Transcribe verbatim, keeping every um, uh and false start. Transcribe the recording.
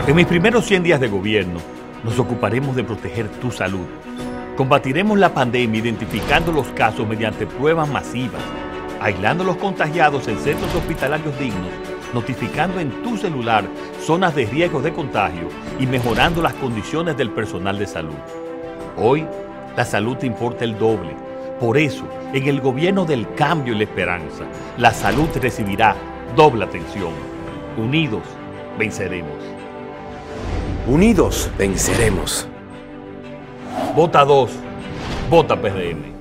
En mis primeros cien días de gobierno, nos ocuparemos de proteger tu salud. Combatiremos la pandemia identificando los casos mediante pruebas masivas, aislando los contagiados en centros hospitalarios dignos, notificando en tu celular zonas de riesgo de contagio y mejorando las condiciones del personal de salud. Hoy, la salud te importa el doble. Por eso, en el gobierno del cambio y la esperanza, la salud recibirá doble atención. Unidos, venceremos. Unidos venceremos. Vota dos. Vota P R M.